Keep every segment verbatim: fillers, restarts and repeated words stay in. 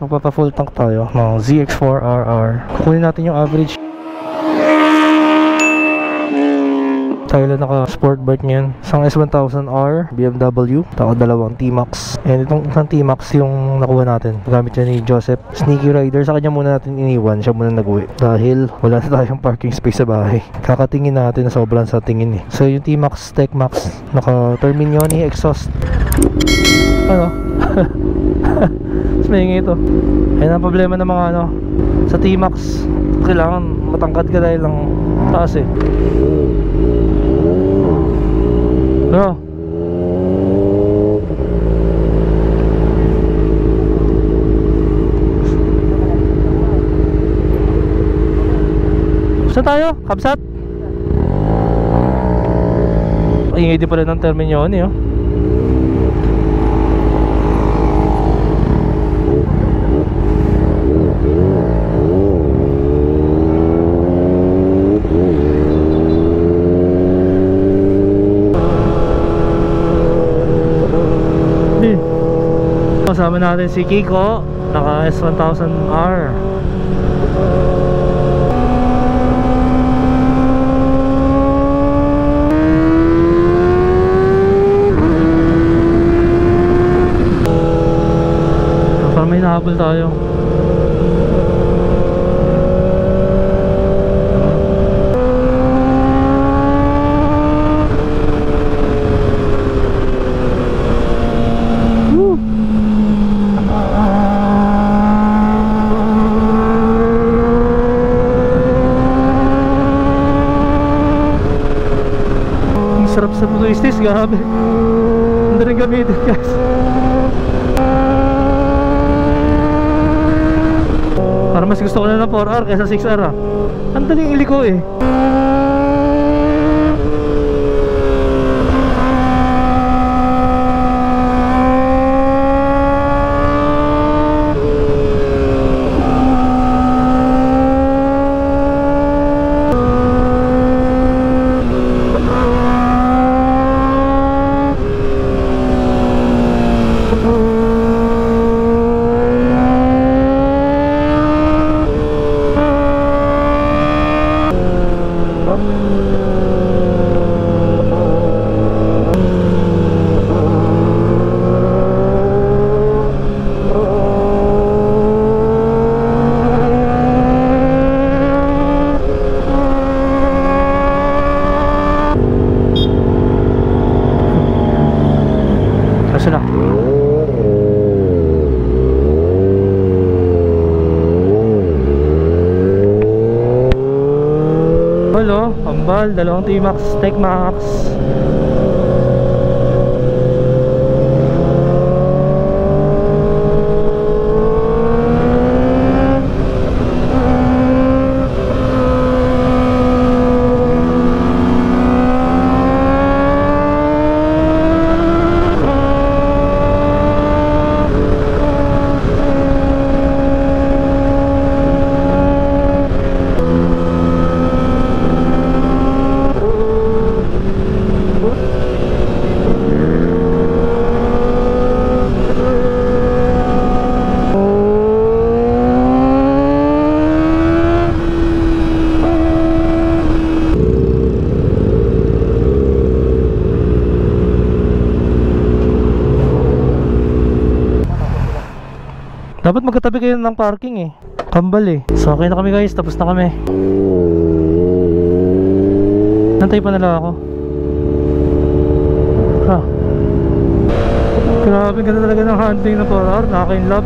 magpapa full tank tayo ng Z X four R R. Kukunin natin yung average. Tayo lang naka Sportbike ngayon. Isang S one thousand R B M W, tako dalawang T-Max. And itong isang T-Max yung nakuha natin. Gamit yan ni Joseph. Sneaky rider. Sa kanya muna natin iniwan. Siya muna nag-uwi. Dahil wala na tayong parking space sa bahay. Kakatingin natin na sobrang sa tingin eh. So yung T-Max, Tech Max, naka Terminioni exhaust. Ano? Mas mahingi ito. Ayun ang problema ng mga ano sa T-Max. Kailangan matangkad ka dahil lang taas eh. Ano? Saan tayo? Kabsat? Ingay din pala ng Terminioni oh. Kasama natin si Kiko, naka S one thousand R. Parang may nahabol tayo. Sarap sa twisties, grabe. Hindi rin gamitin guys. Parang mas gusto ko na ng four R kaysa six R ah. Ang daling iliko eh. Sila. Hello, ambal, dalawang T-Max, Tech Max. Dapat magkatabi kayo ng parking eh. Kambal eh. So okay na kami guys, tapos na kami. Nantay pa nila ako. Ha. Grabe, ganda talaga ng handling ng four R. Nakaka-inlove.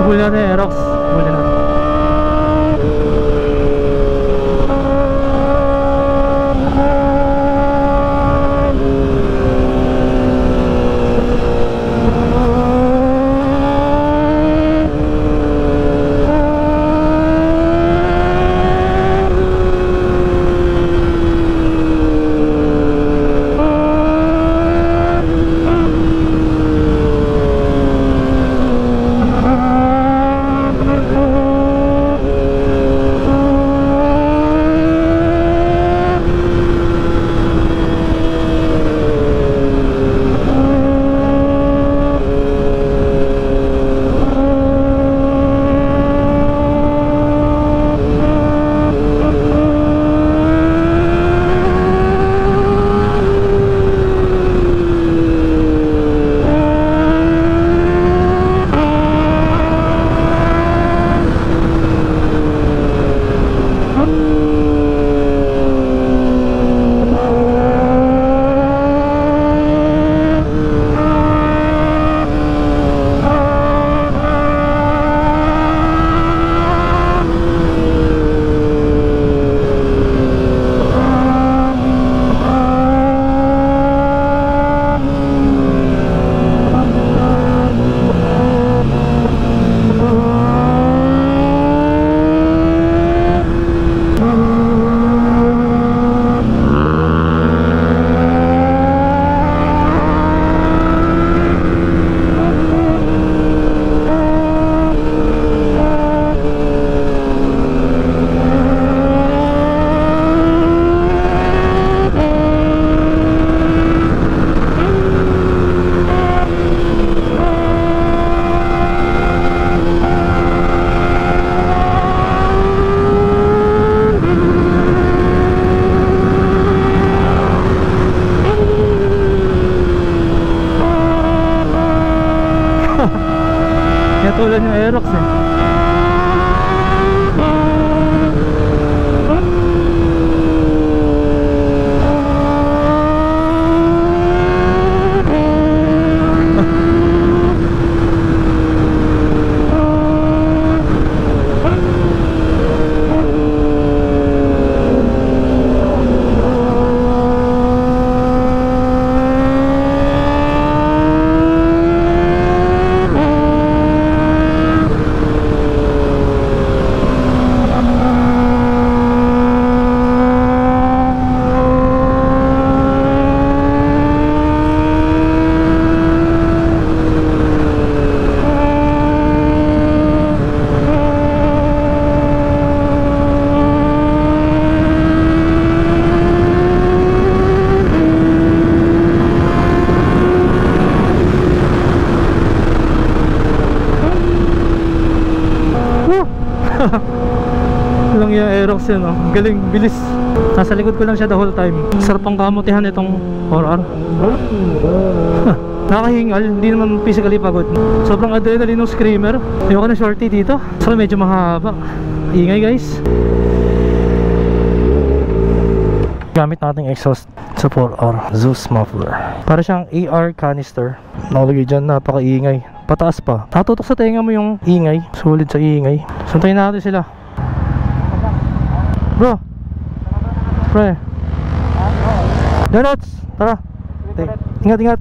Habol natin eh, Rox. Habol natin. Tulad yung Aerox eh. Lang yung Aerox yun, oh. Galing, bilis. Nasa likod ko lang siya the whole time. Sarap ang kamutihan itong four R. Nakahingal, hindi naman physically pagod. Sobrang adrenaline ng screamer. Ayoko na shorty dito. So medyo mahaba. Ingay guys. Gamit nating exhaust sa four R, Zeus muffler. Para siyang A R canister. Nakalagay dyan, napaka-ingay. Pataas pa. Natutok sa tenga mo yung ingay. Sulit sa ingay. Suntayin natin sila. Bro. Pre. Donuts. Tara. Ingat, ingat.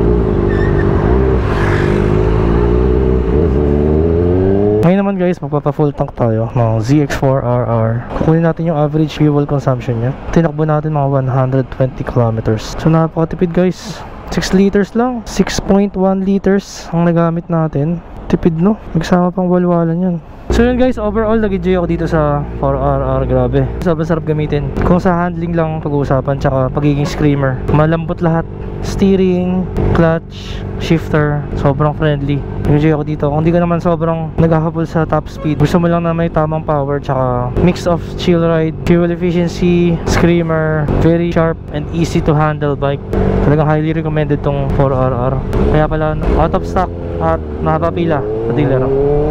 Ngayon naman guys, magpapa full tank tayo ng Z X four R R. Kukunin natin yung average fuel consumption niya. Tinakbo natin mga one hundred twenty kilometers. So napakatipid guys. six liters lang. six point one liters ang nagamit natin. Tipid no? Nagsama pang walwalan yan. So yun guys, overall nag-enjoy ako dito sa four R R. Grabe, sobrang sarap gamitin. Kung sa handling lang pag-uusapan, tsaka pagiging screamer, malambot lahat. Steering, clutch, shifter, sobrang friendly. Nag-enjoy ako dito. Kung di ka naman sobrang naghahabol sa top speed, gusto mo lang na may tamang power, tsaka mix of chill ride, fuel efficiency, screamer, very sharp and easy to handle bike. Talagang highly recommended tong four R R. Kaya pala out of stock at nakapapila sa dealer.